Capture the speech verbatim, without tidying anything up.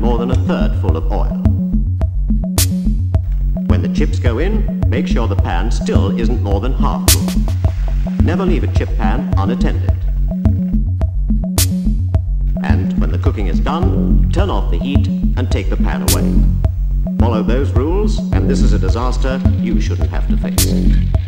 more than a third full of oil. When the chips go in, make sure the pan still isn't more than half full. Never leave a chip pan unattended. And when the cooking is done, turn off the heat and take the pan away. Follow those rules, and this is a disaster you shouldn't have to face.